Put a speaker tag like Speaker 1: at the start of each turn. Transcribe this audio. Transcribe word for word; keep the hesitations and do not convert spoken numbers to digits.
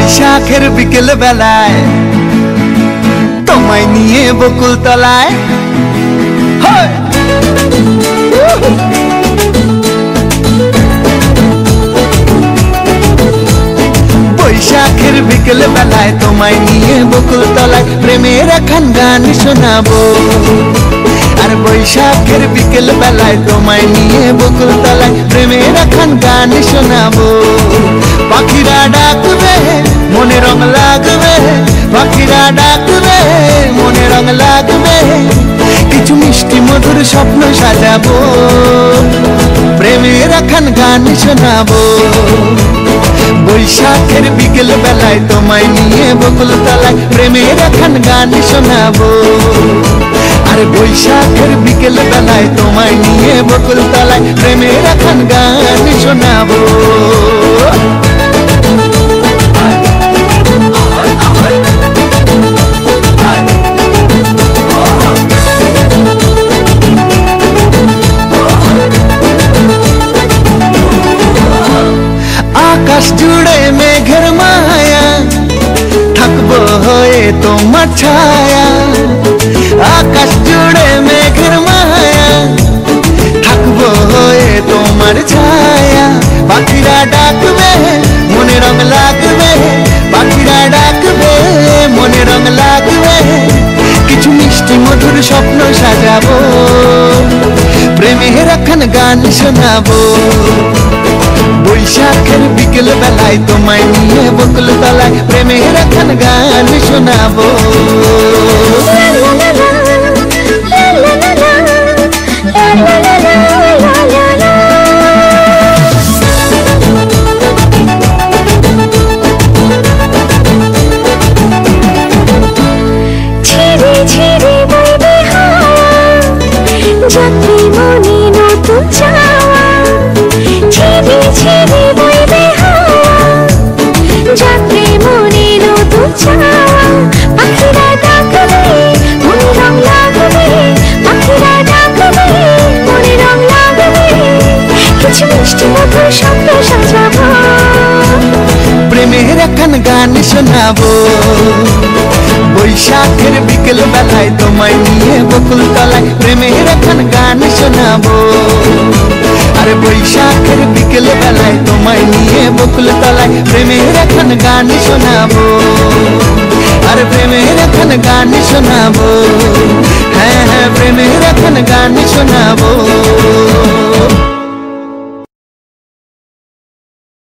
Speaker 1: বৈশাখের বিকেল বেলায় তোমায় নিয়ে বকুল তলায় বৈশাখের বিকেল বেলায় তোমায় নিয়ে বকুল তলায় প্রেমের এখন গান শোনাবো। আর বৈশাখের বিকেল বেলায় তোমায় নিয়ে বকুল তলায় প্রেমের এখন গান শোনাবো। পাখিরা ডাকবে মনে রং লাগবে, পাখিরা ডাকবে মনে রং লাগবে, কিছু মিষ্টি মধুর স্বপ্ন সাজাবো, প্রেমের এখন গান শোনাবো। বৈশাখের বিকেল বেলায় তোমায় নিয়ে বকুল তলায় প্রেমের এখন গান শোনাবো। আর বৈশাখের বিকেল বেলায় তোমায় নিয়ে বকুল তলায় প্রেমের এখন গান শোনাবো। আকাশ জুড়ে মেঘের মায়া থাকবো হয়ে তোমার ছায়া, আকাশ জুড়ে মেঘের মায়া থাকবো হয়ে তোমার ছায়া। পাখিরা ডাকবে মনে রং লাগবে, পাখিরা ডাকবে মনে রং লাগবে, কিছু মিষ্টি মধুর স্বপ্ন সাজাবো, প্রেমের এখন গান শোনাবো। বৈশাখের বিকেল বেলায় তোমায় নিয়ে বকুল তলায় প্রেমের এখন গান শোনাবো।
Speaker 2: ঝিরি ঝিরি বইবে হাওয়া, যাত্রী মনে নতুন চাওয়া। ঝিরি ঝিরি বইবে হাওয়া, যাত্রী মনে নতুন চাওয়া। পাখিরা ডাকবে মনে রং লাগবে, পাখিরা ডাকবে মনে রং লাগবে, কিছু মিষ্টি মধুর স্বপ্ন সাজাবো,
Speaker 1: প্রেমের এখন গান শোনাবো। বৈশাখের বিকেল বেলায় তোমায় নিয়ে বকুল তলায় প্রেমের এখন গান শোনাবো। আর বৈশাখের বিকেল বেলায় তোমায় নিয়ে বকুল তলায় প্রেমের এখন গান শোনাবো। আর প্রেমের এখন গান শোনাবো, হ্যাঁ হ্যাঁ প্রেমের এখন গান শোনাবো।